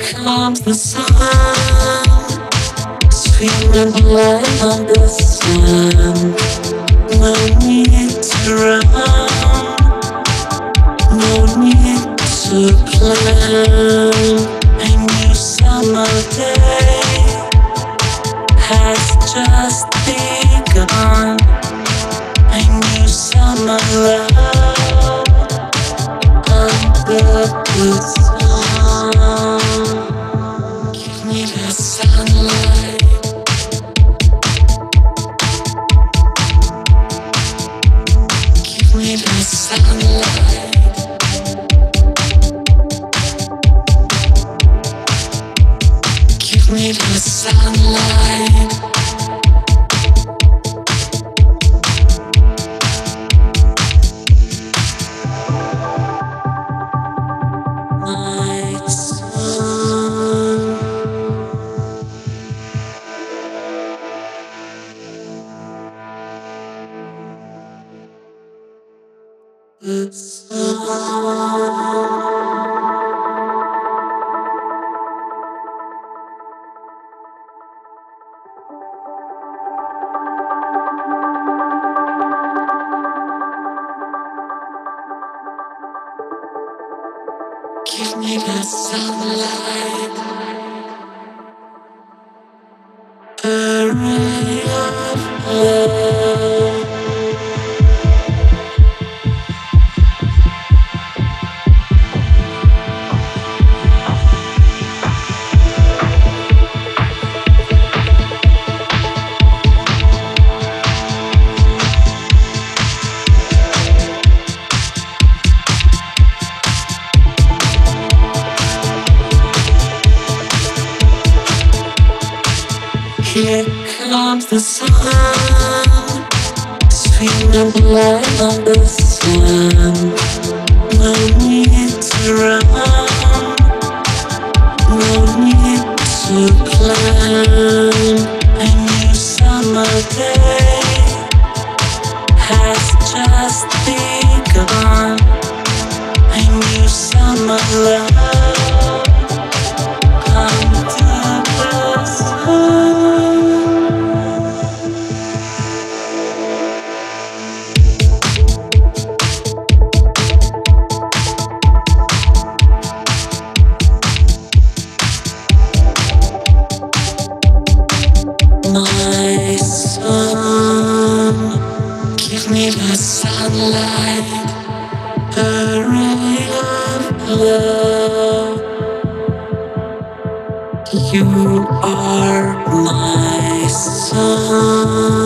comes the sun, screaming blood on the sand. No need to run, no need to plan. A new summer day has just begun. A new summer love under the sun. Give me the sunlight. Give me the sunlight. Give me the sunlight. My sun. The sun. Give me the sunlight, a ray of love. Here comes the sun, streaming blood on the sand. No need to run, no need to plan. A new summer day has just begun. A new summer love under the sun. My sun, give me the sunlight, a ray of love. You are my sun.